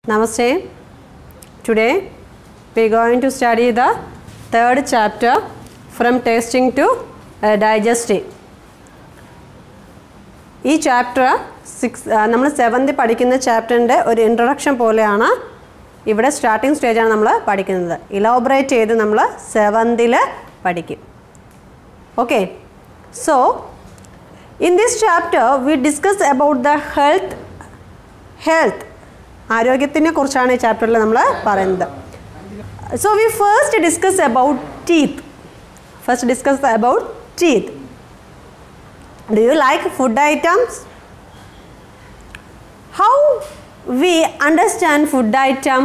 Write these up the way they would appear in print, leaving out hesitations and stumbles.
Namaste. Today we are going to study the third chapter from tasting to digesting. This chapter നമ്മൾ 7th പഠിക്കുന്ന ചാപ്റ്ററിന്റെ ഒരു introduction പോലെയാണ് ഇവിടെ starting stage ആണ് നമ്മൾ പഠിക്കുന്നത്. ഇലാബറേറ്റ് ചെയ്ത് നമ്മൾ 7th ൽ പഠിക്കും. Okay. So in this chapter we discuss about the health ആരോഗ്യത്തിനെ കുറിച്ചാണ് ഈ ചാപ്റ്ററിൽ നമ്മൾ പറയുന്നത്. So we first discuss about teeth. Do you like food items? How we understand food item?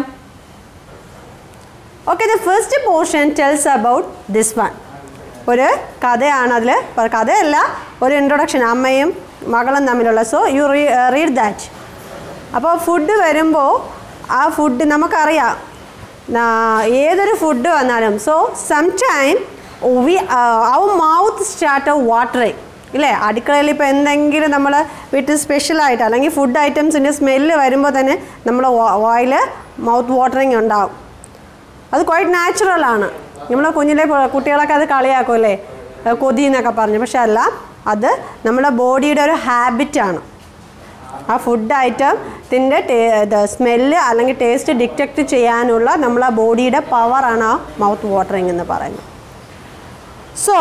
Okay, the first portion tells about this one. ഒരു കഥയാണ് അതിൽ, കഥയല്ല, ഒരു ഇൻട്രൊഡക്ഷൻ അമ്മയും മകളും തമ്മിലുള്ള. So you read that. അപ്പോൾ ഫുഡ് വരുമ്പോൾ ആ ഫുഡ് നമുക്കറിയാം ഏതൊരു ഫുഡ് വന്നാലും. So sometime our mouth start watering ഇല്ലേ? അടുക്കളയിൽ ഇപ്പോൾ എന്തെങ്കിലും നമ്മൾ വീട്ടിൽ സ്പെഷ്യലായിട്ട് അല്ലെങ്കിൽ ഫുഡ് ഐറ്റംസിൻ്റെ സ്മെല്ല് വരുമ്പോൾ തന്നെ നമ്മൾ വായിൽ മൗത്ത് വാട്ടറിങ് ഉണ്ടാവും. അത് ക്വൈറ്റ് നാച്ചുറലാണ്. നമ്മൾ കുഞ്ഞിലെ കുട്ടികളൊക്കെ അത് കളിയാക്കുമല്ലേ, കൊതി എന്നൊക്കെ പറഞ്ഞു. പക്ഷെ അല്ല, അത് നമ്മുടെ ബോഡിയുടെ ഒരു ഹാബിറ്റാണ്. ആ ഫുഡ് ഐറ്റത്തിൻ്റെ സ്മെല്ല് അല്ലെങ്കിൽ ടേസ്റ്റ് ഡിറ്റക്റ്റ് ചെയ്യാനുള്ള നമ്മളെ ബോഡിയുടെ പവറാണ് ആ മൗത്ത് വാട്ടറിങ് എന്ന് പറയുന്നത്. So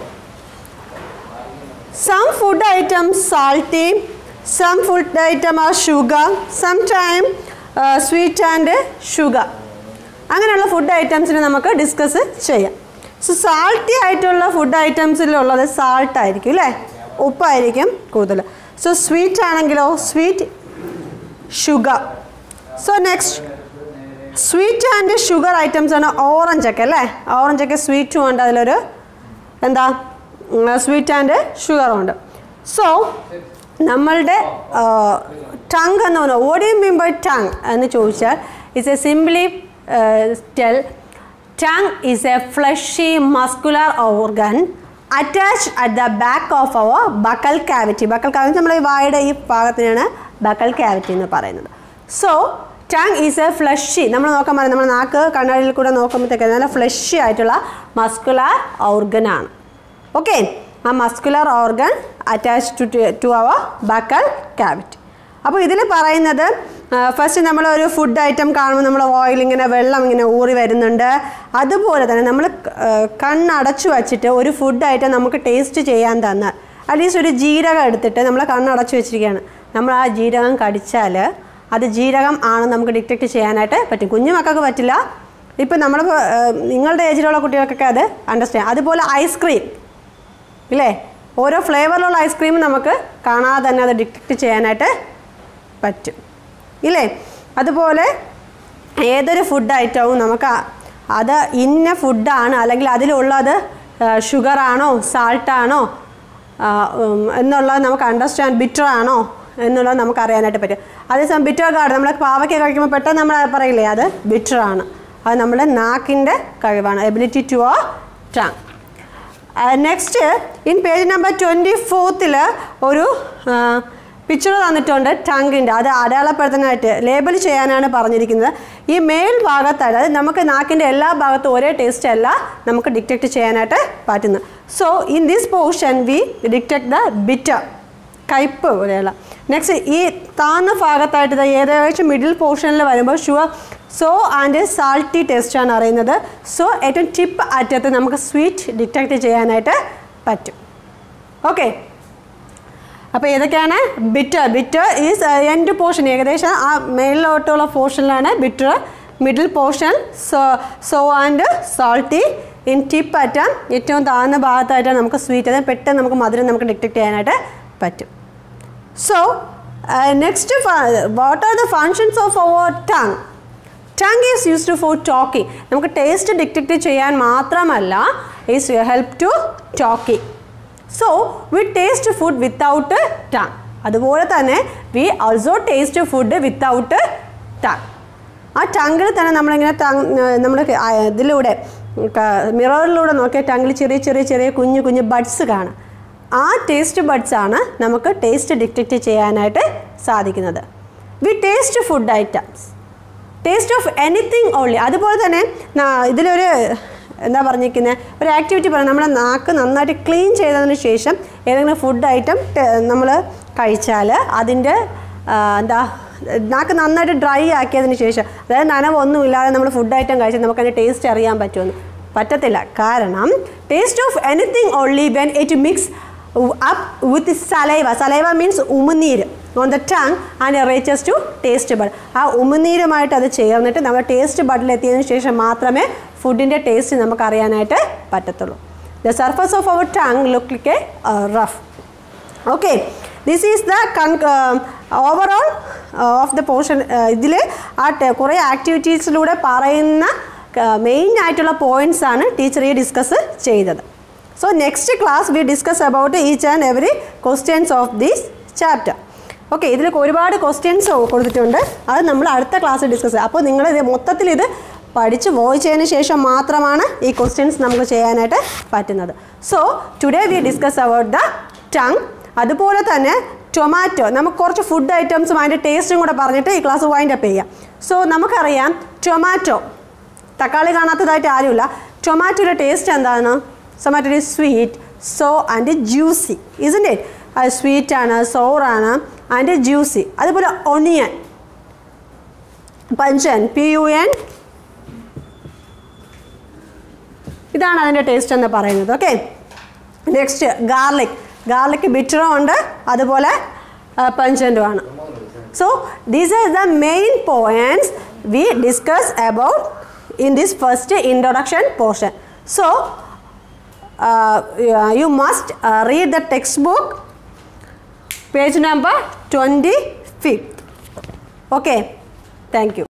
some food items salty, some food item are sugar, some time sweet and sugar. അങ്ങനെയുള്ള ഫുഡ് ഐറ്റംസിനെ നമുക്ക് ഡിസ്കസ് ചെയ്യാം. സോ സാൾട്ടി ആയിട്ടുള്ള ഫുഡ് ഐറ്റംസിലുള്ളത് സാൾട്ടായിരിക്കും അല്ലേ, ഉപ്പായിരിക്കും കൂടുതൽ. സോ സ്വീറ്റ് ആണെങ്കിലോ sweet, sugar. So next sweet and sugar items ആണ് ഓറഞ്ചൊക്കെ അല്ലേ. ഓറഞ്ചൊക്കെ സ്വീറ്റും ഉണ്ട്, അതിലൊരു എന്താ സ്വീറ്റ് ആൻഡ് ഷുഗറും ഉണ്ട്. സോ നമ്മളുടെ ടങ് എന്ന് പറഞ്ഞാൽ what you mean by tongue എന്ന് ചോദിച്ചാൽ it's a simply tell tongue is a fleshy muscular organ attached at the back of our buccal cavity. Buccal cavity നമ്മൾ ഈ വായുടെ ഈ ഭാഗത്തിനാണ് buccal cavity എന്ന് പറയുന്നത്. So tongue is a fleshy, നമ്മൾ നോക്കാൻ പറയുന്നത് നമ്മൾ നാക്ക് കണ്ണാടിയിൽ കൂടെ നോക്കുമ്പോഴത്തേക്ക് നല്ല ഫ്ലഷി ആയിട്ടുള്ള മസ്കുലർ ഓർഗൻ ആണ്. ഓക്കെ, ആ muscular organ attached to our buccal cavity. അപ്പോൾ ഇതിൽ പറയുന്നത് ഫസ്റ്റ് നമ്മളൊരു ഫുഡ് ഐറ്റം കാണുമ്പോൾ നമ്മൾ ഓയിൽ ഇങ്ങനെ വെള്ളം ഇങ്ങനെ ഊറി വരുന്നുണ്ട്. അതുപോലെ തന്നെ നമ്മൾ കണ്ണടച്ചു വച്ചിട്ട് ഒരു ഫുഡ് ഐറ്റം നമുക്ക് ടേസ്റ്റ് ചെയ്യാൻ തന്നാൽ, അറ്റ്ലീസ്റ്റ് ഒരു ജീരകം എടുത്തിട്ട് നമ്മൾ കണ്ണടച്ചു വെച്ചിരിക്കുകയാണ്, നമ്മൾ ആ ജീരകം കടിച്ചാൽ അത് ജീരകം ആണെന്ന് നമുക്ക് ഡിറ്റക്റ്റ് ചെയ്യാനായിട്ട് പറ്റും. കുഞ്ഞു മക്കൾക്ക് പറ്റില്ല, ഇപ്പം നമ്മൾ നിങ്ങളുടെ ഏജിലുള്ള കുട്ടികൾക്കൊക്കെ അത് അണ്ടർസ്റ്റാൻഡ്. അതുപോലെ ഐസ്ക്രീം ഇല്ലേ, ഓരോ ഫ്ലേവറിലുള്ള ഐസ്ക്രീം നമുക്ക് കാണാതെ തന്നെ അത് ഡിറ്റക്റ്റ് ചെയ്യാനായിട്ട് പറ്റും ഇല്ലേ. അതുപോലെ ഏതൊരു ഫുഡ് ഐറ്റവും നമുക്ക് അത് ഇന്ന ഫുഡാണ് അല്ലെങ്കിൽ അതിലുള്ളത് ഷുഗറാണോ സാൾട്ടാണോ എന്നുള്ളത് നമുക്ക് അണ്ടർസ്റ്റാൻഡ്, ബിറ്റർ ആണോ എന്നുള്ളത് നമുക്ക് അറിയാനായിട്ട് പറ്റും. അതേസമയം ബിറ്റർ ഗാർഡ് നമ്മൾ പാവയ്ക്ക കഴിക്കുമ്പോൾ പെട്ടെന്ന് നമ്മൾ പറയില്ലേ അത് ബിറ്ററാണ്. അത് നമ്മുടെ നാക്കിൻ്റെ കഴിവാണ്, എബിലിറ്റി ടു ആ tongue. Next in page number 24 ഒരു പിക്ചർ തന്നിട്ടുണ്ട് ടങ്ങിൻ്റെ. അത് അടയാളപ്പെടുത്താനായിട്ട് ലേബൽ ചെയ്യാനാണ് പറഞ്ഞിരിക്കുന്നത്. ഈ മേൽ ഭാഗത്തായിട്ട്, അതായത് നമുക്ക് നാക്കിൻ്റെ എല്ലാ ഭാഗത്തും ഒരേ ടേസ്റ്റ് അല്ല നമുക്ക് ഡിറ്റക്റ്റ് ചെയ്യാനായിട്ട് പറ്റുന്നത്. So in this portion we detect the bitter, കയ്പ്പ് പോലെയുള്ള. നെക്സ്റ്റ് ഈ താന്ന ഭാഗത്തായിട്ട് ഏകദേശം മിഡിൽ പോർഷനിൽ വരുമ്പോൾ ഷുഗർ, സോ ആൻഡ് സാൾട്ടി ടേസ്റ്റാണ് അറിയുന്നത്. സോ ഏറ്റവും ടിപ്പ് അറ്റത്ത് നമുക്ക് സ്വീറ്റ് ഡിറ്റക്റ്റ് ചെയ്യാനായിട്ട് പറ്റും. ഓക്കെ, അപ്പോൾ ഏതൊക്കെയാണ് ബിറ്റർ ഈസ് എൻഡ് പോർഷൻ, ഏകദേശം ആ മേലിലോട്ടുള്ള പോർഷനിലാണ് bitter. Middle portion sour and salty. In tip അറ്റം ഏറ്റവും താഴ്ന്ന ഭാഗത്തായിട്ടാണ് നമുക്ക് സ്വീറ്റ്, അത് പെട്ടെന്ന് നമുക്ക് മധുരം നമുക്ക് ഡിറ്റക്റ്റ് ചെയ്യാനായിട്ട് പറ്റും. So next what are the functions of our tongue? Tongue is used for talking. നമുക്ക് ടേസ്റ്റ് ഡിറ്റക്റ്റ് ചെയ്യാൻ മാത്രമല്ല, is help to talking. So we taste food without tongue. അതുപോലെ തന്നെ we also taste food without tongue. ആ ടങ്ങിൽ തന്നെ നമ്മളിങ്ങനെ നമ്മൾ ഇതിലൂടെ മിററിലൂടെ നോക്കിയാൽ ടങ്ങിൽ ചെറിയ ചെറിയ ചെറിയ കുഞ്ഞു കുഞ്ഞു ബഡ്സ് കാണാം. ആ ടേസ്റ്റ് ബഡ്സ് ആണ് നമുക്ക് ടേസ്റ്റ് ഡിറ്റക്റ്റ് ചെയ്യാനായിട്ട് സാധിക്കുന്നത്. We taste food items. Taste of anything only. അതുപോലെ തന്നെ ഇതിലൊരു എന്താ പറഞ്ഞിരിക്കുന്നത്, ഒരു ആക്ടിവിറ്റി പറയാം. നമ്മുടെ നാക്ക് നന്നായിട്ട് ക്ലീൻ ചെയ്തതിന് ശേഷം ഏതെങ്കിലും ഫുഡ് ഐറ്റം നമ്മൾ കഴിച്ചാൽ അതിൻ്റെ നാക്ക് നന്നായിട്ട് ഡ്രൈ ആക്കിയതിന് ശേഷം, അതായത് നനവൊന്നുമില്ലാതെ നമ്മൾ ഫുഡ് ഐറ്റം കഴിച്ചാൽ നമുക്കതിൻ്റെ ടേസ്റ്റ് അറിയാൻ പറ്റുമെന്ന് പറ്റത്തില്ല. കാരണം taste of anything only when it mix up with saliva. Saliva means ഉമിനീര് on the tongue and reaches to taste bud. ആ ഉമിനീരുമായിട്ട് അത് ചേർന്നിട്ട് നമ്മുടെ ടേസ്റ്റ് ബഡിലെത്തിയതിനു ശേഷം മാത്രമേ ഫുഡിൻ്റെ ടേസ്റ്റ് നമുക്ക് അറിയാനായിട്ട് പറ്റത്തുള്ളൂ. The surface of our tongue look like a rough. Okay, this is the overall of the portion. ഇതിൽ കുറേ ആക്ടിവിറ്റീസിലൂടെ പറയുന്ന മെയിൻ ആയിട്ടുള്ള പോയിൻറ്റ്സ് ആണ് ടീച്ചർ ഈ ഡിസ്കസ് ചെയ്തത്. So next class we discuss about each and every questions of this chapter. Okay, ഇതിൽ ഒരുപാട് questions കൊടുത്തിട്ടുണ്ട്. അത് നമ്മൾ അടുത്ത ക്ലാസ്സിൽ ഡിസ്കസ് ചെയ്യാം. അപ്പോൾ നിങ്ങൾ മൊത്തത്തിൽ ഇത് പഠിച്ച് വായിച്ചതിന് ശേഷം മാത്രമാണ് ഈ ക്വസ്റ്റ്യൻസ് നമുക്ക് ചെയ്യാനായിട്ട് പറ്റുന്നത്. So today we discuss about the tongue. അതുപോലെ തന്നെ ടൊമാറ്റോ, നമുക്ക് കുറച്ച് ഫുഡ് ഐറ്റംസും അതിൻ്റെ ടേസ്റ്റും കൂടെ പറഞ്ഞിട്ട് ഈ ക്ലാസ് വൈൻഡ് അപ്പ് ചെയ്യാം. സോ നമുക്കറിയാം ടൊമാറ്റോ, തക്കാളി കാണാത്തതായിട്ട് ആരുമില്ല. ടൊമാറ്റോയുടെ ടേസ്റ്റ് എന്താണ്? Tomato is sweet, sour and juicy, isn't it? അത് സ്വീറ്റാണ്, സോറാണ് ആൻഡ് ജ്യൂസി. അതുപോലെ ഒണിയൻ, പഞ്ചൻ, PUN, ഇതാണ് അതിൻ്റെ ടേസ്റ്റ് എന്ന് പറയുന്നത്. Okay, next garlic. ഗാർലിക് ബിറ്ററും ഉണ്ട്, അതുപോലെ പഞ്ചൻറ്റും ആണ്. So these are the main points we discuss about in this first introduction portion. So you must read the textbook page number 25. Okay, thank you.